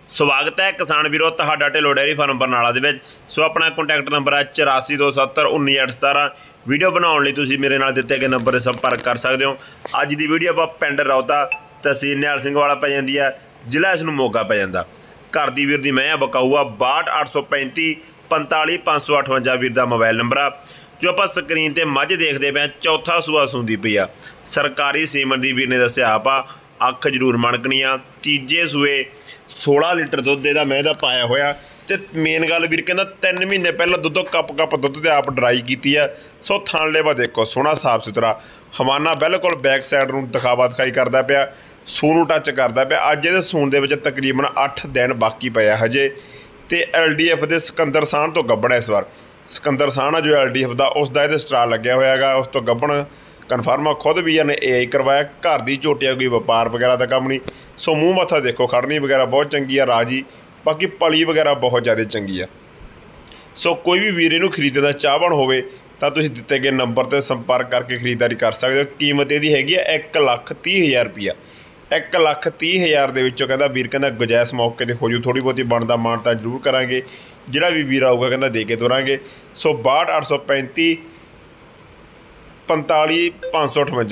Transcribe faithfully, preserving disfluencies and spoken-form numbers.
ਸਵਾਗਤ ਹੈ ਕਿਸਾਨ ਵੀਰੋ ਤੁਹਾਡਾ ਢਿੱਲੋਂ ਡੇਅਰੀ ਫਾਰਮ ਬਰਨਾਲਾ ਦੇ ਵਿੱਚ। ਸੋ ਆਪਣਾ ਕੰਟੈਕਟ ਨੰਬਰ ਹੈ ਚੁਰਾਸੀ ਦੋ ਸੱਤਰ ਉੱਨੀ ਅੱਠ ਸਤਾਰਾਂ। ਵੀਡੀਓ ਬਣਾਉਣ ਲਈ ਤੁਸੀਂ ਮੇਰੇ ਨਾਲ ਦਿੱਤੇ ਗਏ ਨੰਬਰ 'ਤੇ ਸੰਪਰਕ ਕਰ ਸਕਦੇ ਹੋ। ਅੱਜ ਦੀ ਵੀਡੀਓ ਆਪਾਂ ਪਿੰਡ ਰੌਤਾ ਤਹਿਸੀਲ ਨਿਹਾਲ ਸਿੰਘ ਵਾਲਾ ਪੈ ਜਾਂਦੀ ਹੈ, ਜ਼ਿਲ੍ਹਾ ਇਸ ਨੂੰ ਮੋਗਾ ਪੈ ਜਾਂਦਾ। ਘਰ ਦੀ ਵੀਰ ਦੀ ਮੈਂ ਆ ਬਕਾਊ ਆ ਬਾਹਠ ਅੱਠ ਸੌ ਪੈਂਤੀ ਪੰਤਾਲੀ ਪੰਜ ਸੌ ਅਠਵੰਜਾ ਵੀਰ ਦਾ ਮੋਬਾਈਲ ਨੰਬਰ ਆ। ਜੋ ਆਪਾਂ ਸਕਰੀਨ 'ਤੇ ਮੱਝ ਦੇਖਦੇ ਪਏ ਚੌਥਾ ਸੂਆ ਸੂੰਦੀ ਪਈ ਆ। ਸਰਕਾਰੀ ਸੀਮਨ ਦੀ ਵੀਰ ਨੇ ਦੱਸਿਆ ਆਪਾਂ ਅੱਖ ਜ਼ਰੂਰ ਮਣਕਣੀ ਆ। ਤੀਜੇ ਸੂਏ सोलह लीटर दुੱਧ ਇਹਦਾ ਮੈਂ ਇਹਦਾ ਪਾਇਆ ਹੋਇਆ। ਤੇ ਮੇਨ ਗੱਲ ਵੀਰ ਕਹਿੰਦਾ ਤਿੰਨ ਮਹੀਨੇ ਪਹਿਲਾਂ ਦੁੱਧੋਂ ਕੱਪ ਕੱਪ ਦੁੱਧ ਤੇ ਆਪ ਡਰਾਈ ਕੀਤੀ ਆ। ਸੋ ਥਣ ਲੇਵਾ ਦੇਖੋ ਸੋਹਣਾ ਸਾਫ ਸੁਥਰਾ, ਹਵਾਨਾ ਬਿਲਕੁਲ ਬੈਕ ਸਾਈਡ ਨੂੰ ਦਿਖਾਵਾ ਦਿਖਾਈ ਕਰਦਾ ਪਿਆ, ਸੂਹ ਨੂੰ ਟੱਚ ਕਰਦਾ ਪਿਆ। ਅੱਜ ਇਹਦੇ ਸੂਣ ਦੇ ਵਿੱਚ ਤਕਰੀਬਨ ਅੱਠ ਦਿਨ ਬਾਕੀ ਪਏ ਆ ਹਜੇ। ਤੇ ਐਲ ਡੀ ਐਫ ਦੇ ਸਿਕੰਦਰ ਸਾਹਣ ਤੋਂ ਗੱਭਣ ਇਸ ਵਾਰ ਸਿਕੰਦਰ ਸਾਹਣ ਆ ਜੋ ਐਲ ਡੀ ਐਫ ਦਾ ਉਸਦਾ ਇਹਦੇ ਸਟਰਾ ਲੱਗਿਆ ਹੋਇਆ ਹੈਗਾ। ਉਸ ਤੋਂ ਗੱਭਣ ਕਨਫਰਮ ਆ, ਖੁਦ ਵੀ ਇਹਨੇ ਏ ਆਈ ਕਰਵਾਇਆ। ਘਰ ਦੀ ਝੋਟੀ ਆ, ਕੋਈ ਵਪਾਰ ਵਗੈਰਾ ਦਾ ਕੰਮ ਨਹੀਂ। ਸੋ ਮੂੰਹ ਮੱਥਾ ਦੇਖੋ, ਖੜਨੀ ਵਗੈਰਾ ਬਹੁਤ ਚੰਗੀ ਆ, ਰਾਜੀ। ਬਾਕੀ ਪਲੀ ਵਗੈਰਾ ਬਹੁਤ ਜ਼ਿਆਦਾ ਚੰਗੀ ਆ। ਸੋ ਕੋਈ ਵੀ ਵੀਰ ਇਹਨੂੰ ਖਰੀਦਣ ਦਾ ਚਾਹਵਾਨ ਹੋਵੇ ਤਾਂ ਤੁਸੀਂ ਦਿੱਤੇ ਗਏ ਨੰਬਰ 'ਤੇ ਸੰਪਰਕ ਕਰਕੇ ਖਰੀਦਦਾਰੀ ਕਰ ਸਕਦੇ ਹੋ। ਕੀਮਤ ਇਹਦੀ ਹੈਗੀ ਆ ਇੱਕ ਲੱਖ ਤੀਹ ਹਜ਼ਾਰ ਰੁਪਈਆ। ਇੱਕ ਲੱਖ ਤੀਹ ਹਜ਼ਾਰ ਦੇ ਵਿੱਚੋਂ ਕਹਿੰਦਾ ਵੀਰ ਕਹਿੰਦਾ ਗੁੰਜਾਇਸ਼ ਮੌਕੇ 'ਤੇ ਹੋ ਜੂ, ਥੋੜ੍ਹੀ ਬਹੁਤੀ ਬਣਦਾ ਮਾਨਤਾ ਜ਼ਰੂਰ ਕਰਾਂਗੇ। ਜਿਹੜਾ ਵੀ ਵੀਰ ਆਊਗਾ ਕਹਿੰਦਾ ਦੇ ਕੇ ਤੁਰਾਂਗੇ। ਸੋ ਬਾਹਠ ਅੱਠ ਸੌ ਪੈਂਤੀ ਪੰਤਾਲੀ ਪੰਜ ਸੌ ਅਠਵੰਜਾ